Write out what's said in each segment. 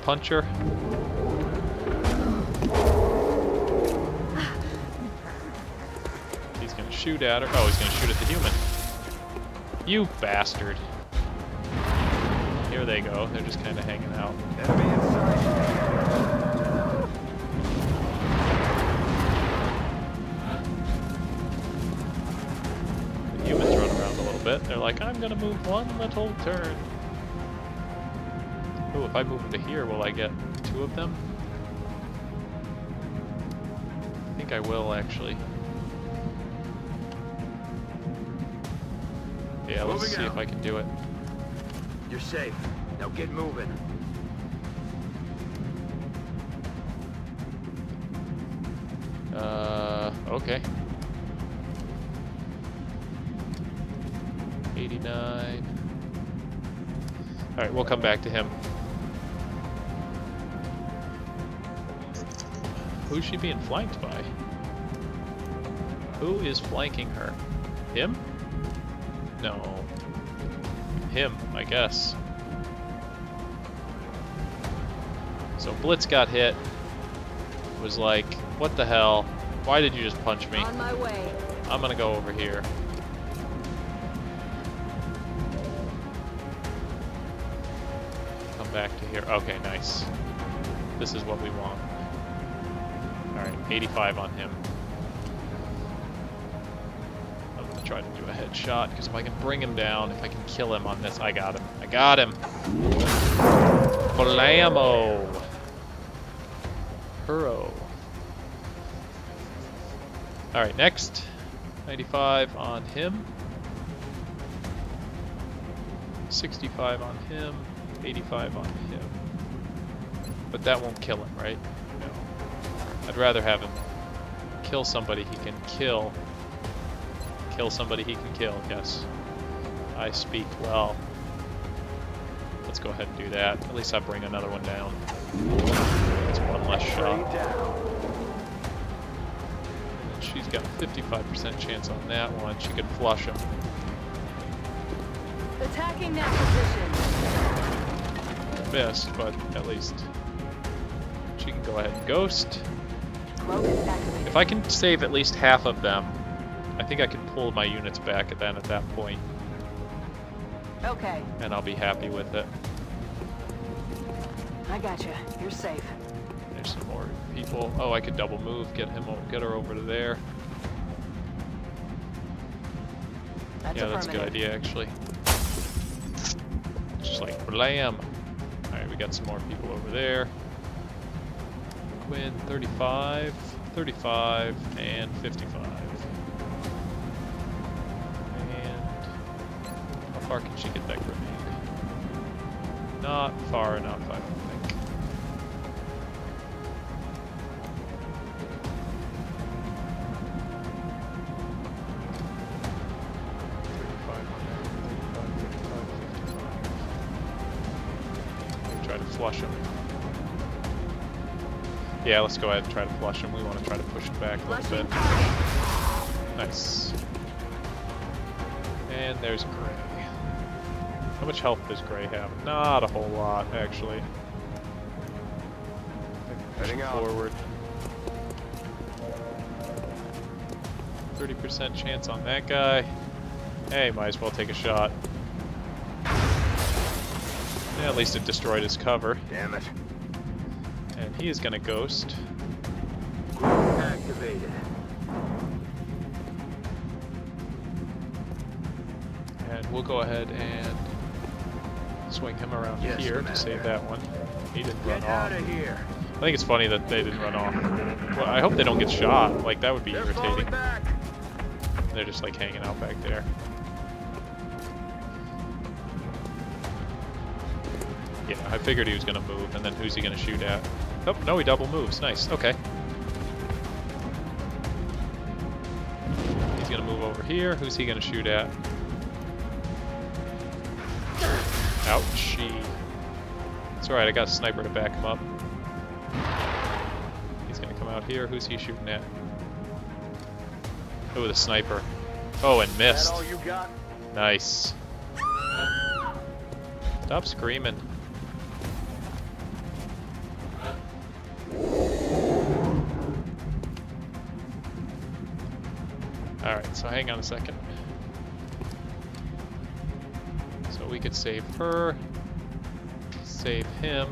puncher. He's gonna shoot at her. Oh, he's gonna shoot at the human. You bastard. Here they go. They're just kind of hanging out. Enemy in sight. The humans run around a little bit. They're like, I'm gonna move one little turn. Oh, if I move them to here, will I get 2 of them? I think I will, actually. Yeah, let's see if I can do it. You're safe. Now get moving. Okay. 89. Alright, we'll come back to him. Who's she being flanked by? Who is flanking her? Him? No. Him, I guess. So Blitz got hit. Was like, what the hell? Why did you just punch me? On my way. I'm gonna go over here. Come back to here. Okay, nice. This is what we want. Alright, 85 on him. I'm gonna try to do a headshot, because if I can bring him down, if I can kill him on this, I got him. I got him! Blammo! Hurro. Alright, next. 95 on him. 65 on him. 85 on him. But that won't kill him, right? No. I'd rather have him kill somebody he can kill. Kill somebody he can kill, yes. I speak well. Let's go ahead and do that. At least I bring another one down. That's one less shot. And she's got a 55% chance on that one. She could flush him. Attacking that position. Missed, but at least she can go ahead and ghost. If I can save at least half of them, I think I can pull my units back at that point. Okay. And I'll be happy with it. I gotcha. You're safe. There's some more people. Oh, I could double move, get her over to there. That's Yeah, that's a good idea actually. Just like blam. Alright, we got some more people over there. Quinn, 35, 35, and 55. And how far can she get that grenade? Not far enough, I don't think. Try to flush him. Yeah, let's go ahead and try to flush him. We want to try to push him back a little bit. Nice. And there's Gray. How much health does Gray have? Not a whole lot, actually. Pushing forward. 30% chance on that guy. Hey, might as well take a shot. Yeah, at least it destroyed his cover. Damn it. And he is gonna ghost. Activated. And we'll go ahead and swing him around here to save that one. He didn't run off. Get out of here. I think it's funny that they didn't run off. Well, I hope they don't get shot. Like, that would be irritating. They're just like hanging out back there. Yeah, I figured he was gonna move, and then who's he gonna shoot at? Oh, no, he double moves. Nice, okay. He's gonna move over here. Who's he gonna shoot at? Ouchie. It's alright, I got a sniper to back him up. He's gonna come out here. Who's he shooting at? Oh, the sniper. Oh, and missed. Is that all you got? Nice. Stop screaming. so hang on a second. So we could save her, save him,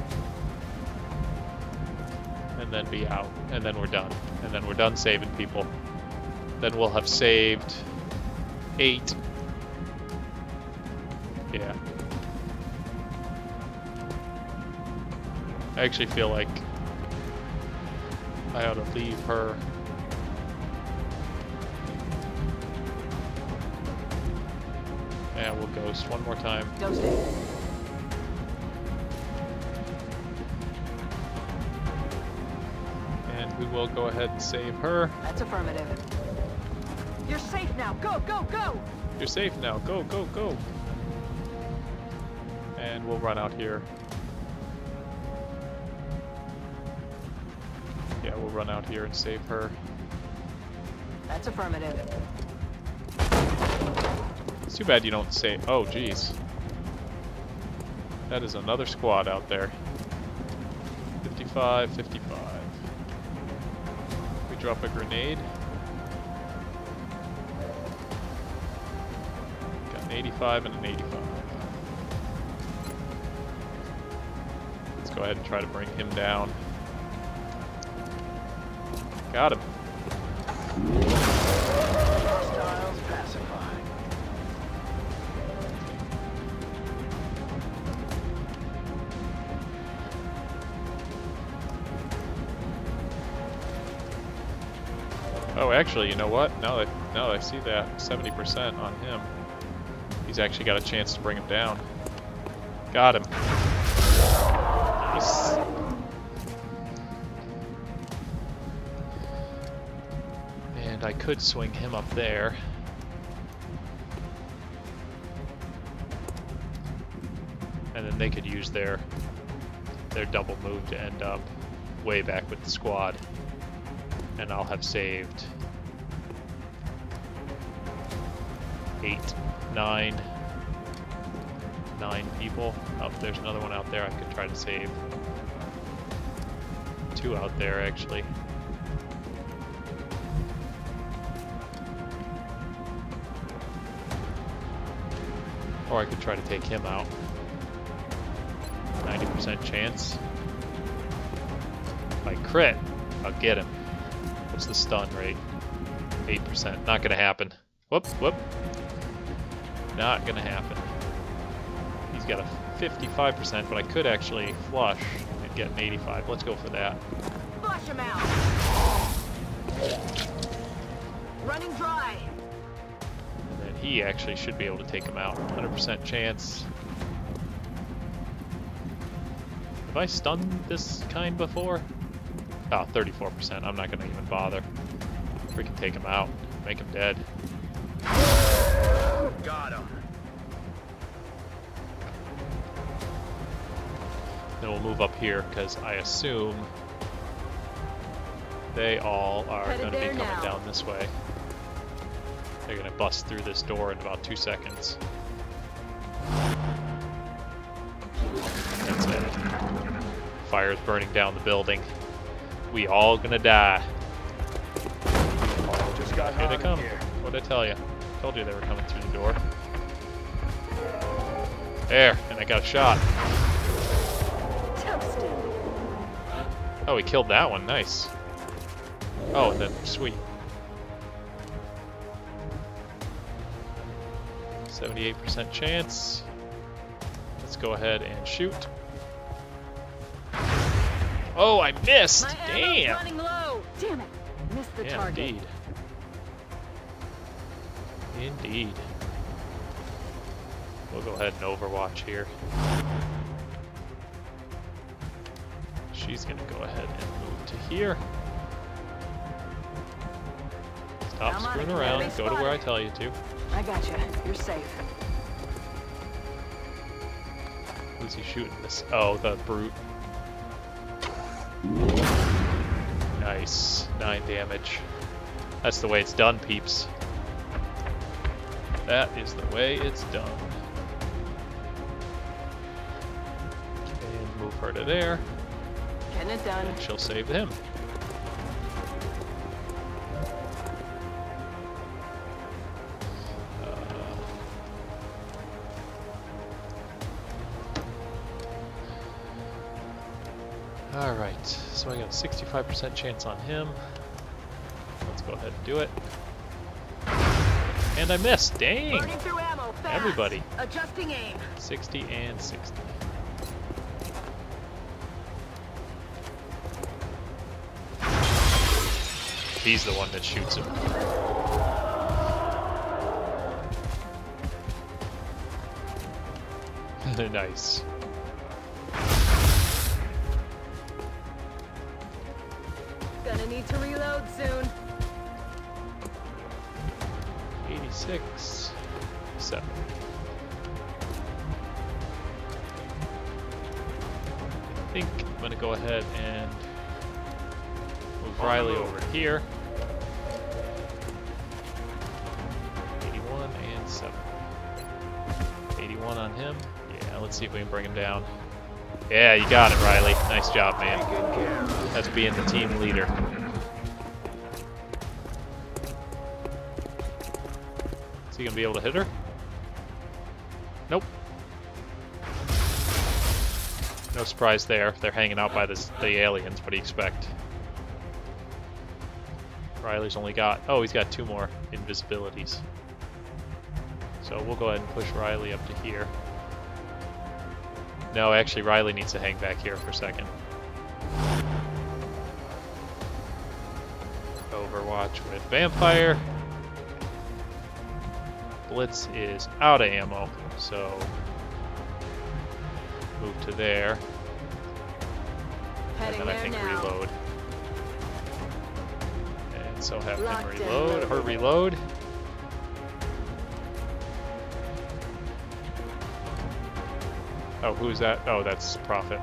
and then be out. And then we're done. And then we're done saving people. Then we'll have saved 8. Yeah. I actually feel like I ought to leave her. Yeah, we'll ghost one more time. Ghosting. And we will go ahead and save her. That's affirmative. You're safe now. Go, go, go! You're safe now. Go, go, go. And we'll run out here. Yeah, we'll run out here and save her. That's affirmative. It's too bad you don't say. Oh, geez. That is another squad out there. 55, 55. We drop a grenade. Got an 85 and an 85. Let's go ahead and try to bring him down. Got him. Hostiles pacified. Oh, actually, you know what? Now that I see that 70% on him, he's actually got a chance to bring him down. Got him. Nice. And I could swing him up there. And then they could use their double move to end up way back with the squad. And I'll have saved 8, 9 people. Oh, there's another one out there I could try to save. 2 out there, actually. Or I could try to take him out. 90% chance. If I crit, I'll get him. What's the stun rate? 8%. Not gonna happen. Whoop, whoop. Not gonna happen. He's got a 55%, but I could actually flush and get an 85. Let's go for that. Flush him out! Running dry! And then he actually should be able to take him out. 100% chance. Have I stunned this kind before? Oh, 34%. I'm not gonna even bother. We can take him out. Make him dead. Got him. Then we'll move up here, because I assume they all are Headed going to be there coming now. down this way. They're going to bust through this door in about 2 seconds. That's it. Fire's burning down the building. We all gonna die. Just got Here they hot come. in here. What'd I tell you? Told you they were coming through the door. There, and I got a shot. Toasted! Oh, he killed that one. Nice. Oh, and then sweet. 78% chance. Let's go ahead and shoot. Oh, I missed! My ammo's Damn! running low! Damn it! Missed the Yeah, target. indeed. Indeed. We'll go ahead and overwatch here. She's gonna go ahead and move to here. Stop I'm on screwing it, around. Gabby. Go to where I tell you to. I gotcha. You're safe. Who's he shooting this? Oh, the brute. Nice. 9 damage. That's the way it's done, peeps. That is the way it's done. And move her to there. Getting it done. And she'll save him. Alright, so I got a 65% chance on him. Let's go ahead and do it. And I missed! Dang! Burning through ammo, fast. Everybody. Adjusting aim. 60 and 60. He's the one that shoots him. Nice. Gonna need to reload soon. 86, 7. I think I'm gonna go ahead and move Riley over here. 81 and 7. 81 on him. Yeah, let's see if we can bring him down. Yeah, you got it, Riley. Nice job, man. That's being the team leader. Is he gonna be able to hit her? Nope. No surprise there. They're hanging out by the aliens. What do you expect? Riley's only got... Oh, he's got 2 more invisibilities. So we'll go ahead and push Riley up to here. No, actually, Riley needs to hang back here for a second. Overwatch with Vampire. Blitz is out of ammo, so move to there. Heading and then I think there now. reload. And so have him reload, her reload. Oh, who's that? Oh, that's Prophet.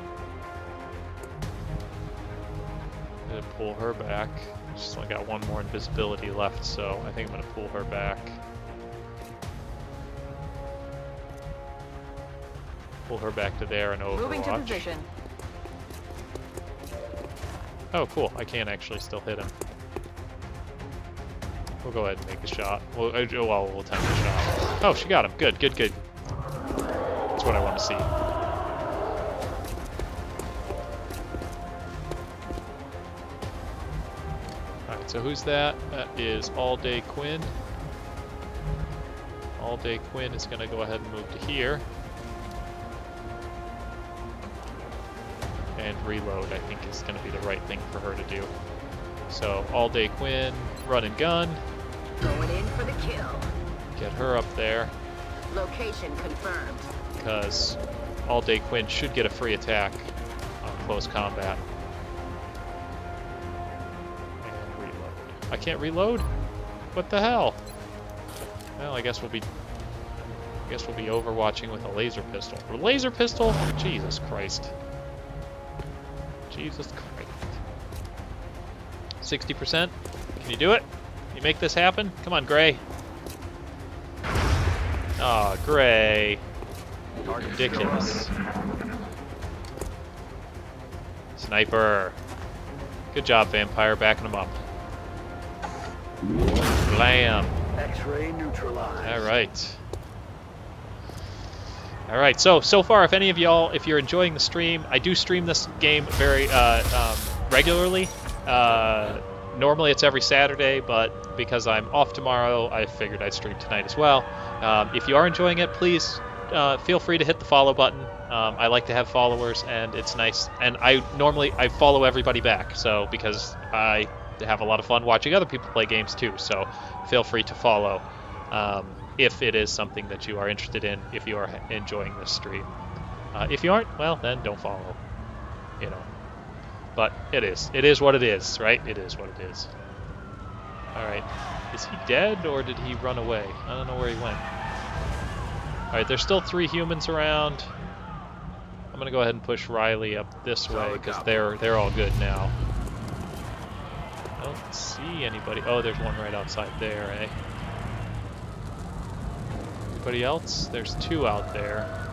I'm gonna pull her back. Just only got 1 more invisibility left, so I think I'm gonna pull her back. Pull her back to there and Overwatch. Moving to position. Oh, cool. I can actually still hit him. We'll go ahead and make a shot. We'll attempt a shot. Oh, she got him. Good, good, good. That's what I want to see. Alright, so who's that? That is All Day Quinn. All Day Quinn is going to go ahead and move to here. And reload, I think, is going to be the right thing for her to do. So, All Day Quinn, run and gun. Going in for the kill. Get her up there. Location confirmed. Because All Day Quinn should get a free attack on close combat. And reload. I can't reload? What the hell? Well, I guess we'll be overwatching with a laser pistol. A laser pistol? Jesus Christ. Jesus Christ. 60%? Can you do it? Can you make this happen? Come on, Gray. Aw, Gray. Ridiculous. Sniper. Good job, Vampire, backing him up. Blam. X-ray neutralized. Alright. Alright, so far, if any of y'all, if you're enjoying the stream, I do stream this game very regularly. Normally it's every Saturday, but because I'm off tomorrow, I figured I'd stream tonight as well. If you are enjoying it, please feel free to hit the follow button. I like to have followers, and it's nice. And I follow everybody back, so because I have a lot of fun watching other people play games too. So feel free to follow if it is something that you are interested in. If you are enjoying this stream, if you aren't, well then don't follow. You know. But it is what it is, right? It is what it is. Alright. Is he dead, or did he run away? I don't know where he went. Alright, there's still 3 humans around. I'm gonna go ahead and push Riley up this way, because they're all good now. I don't see anybody. Oh, there's one right outside there, eh? Anybody else? There's 2 out there.